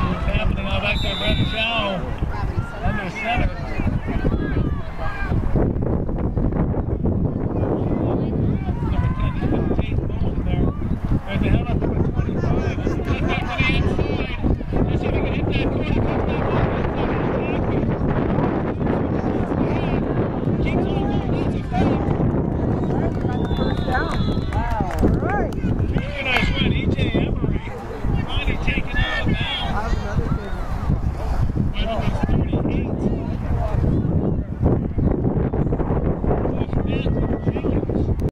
happening all back there, Brett Chow under center. Number 10, Tate Motion there. There's the hell up number 25. Let's get back to the inside. Let's see if we can hit that corner. Keeps on going. That's a foul. First down. Wow. All right. Very nice run, E.J. Emery. Finally taking